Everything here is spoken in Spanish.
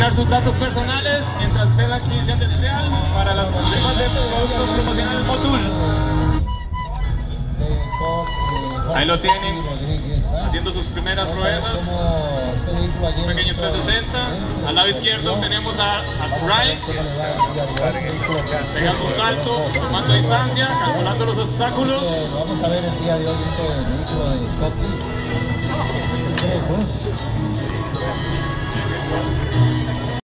sus datos personales mientras ve la exhibición del trial para las pruebas de productos promocionales Motul. Ahí lo tienen, haciendo sus primeras proezas. Un pequeño 360. Al lado izquierdo tenemos a Ray, pegando un salto, tomando distancia, calculando los obstáculos. Vamos a ver el día de hoy este vehículo de Coqui.